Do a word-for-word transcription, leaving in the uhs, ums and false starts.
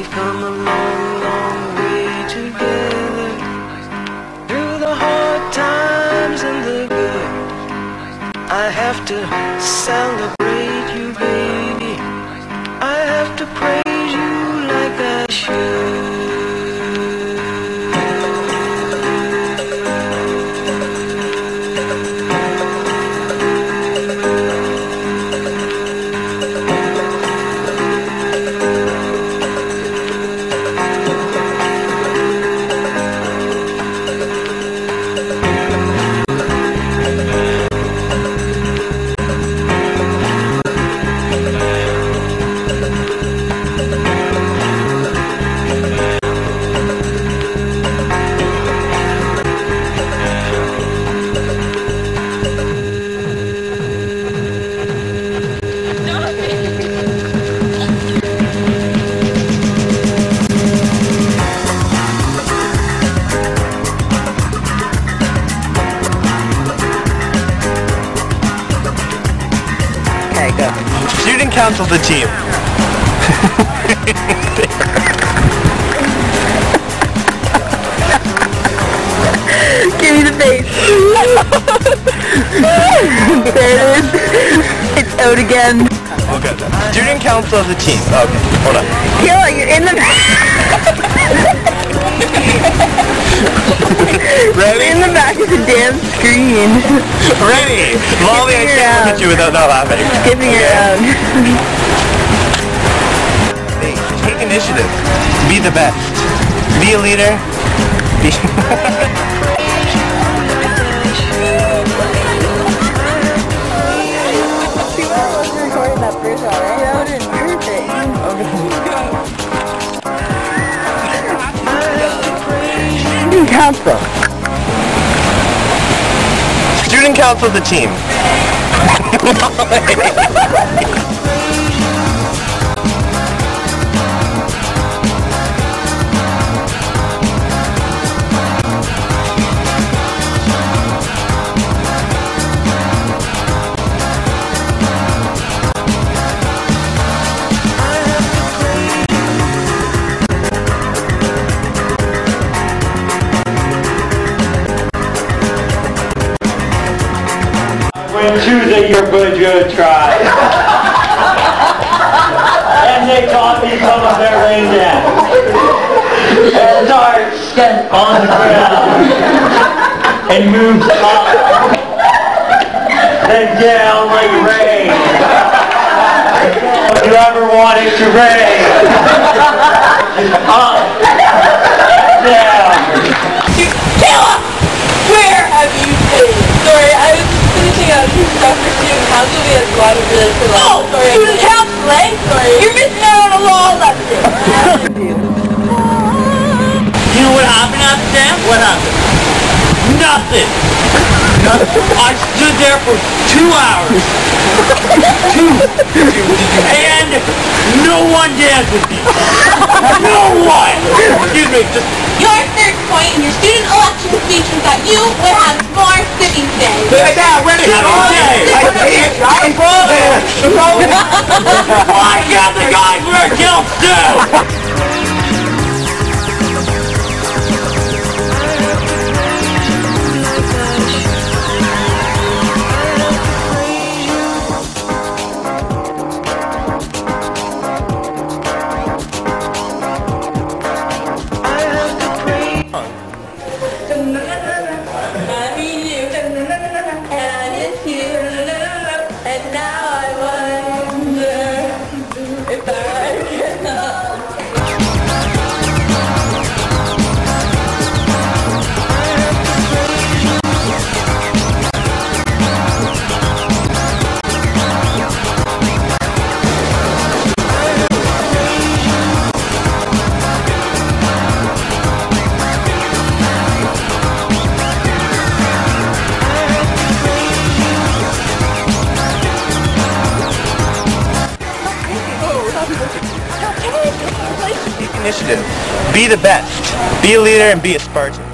We've come a long, long way together, through the hard times and the good. I have to celebrate you, baby. I have to praise you like I should. Student council the team. Give me the face. There it is. It's out again. Okay. Student council of the team. Okay, hold on. Kill it, you're in the Ready? in the back of the damn screen. Ready! Molly, I can't look at you without not laughing. Skipping okay. around. Hey, take initiative. Be the best. Be a leader. Be Student council. Student council of the team. And choose that you're good, good try. And they taught me some of their rain dance. And darts get on the ground and moves up, then down like rain. If you ever want it to rain, up, down. Kayla, where have you been? Sorry, I was finishing up some stuff for student council. We had a lot of really good Oh, student council, eh? Sorry. You're missing out on a law lesson. You know what happened after that? What happened? Nothing. Nothing. I stood there for two hours. Two. And no one danced with me. No one. Excuse me. Just. Your third point in your student election speech was that you would have more sitting days. Yeah, ready. I can't. Why can't the guys wear kilts too? Initiative. Be the best. Be a leader and be a Spartan.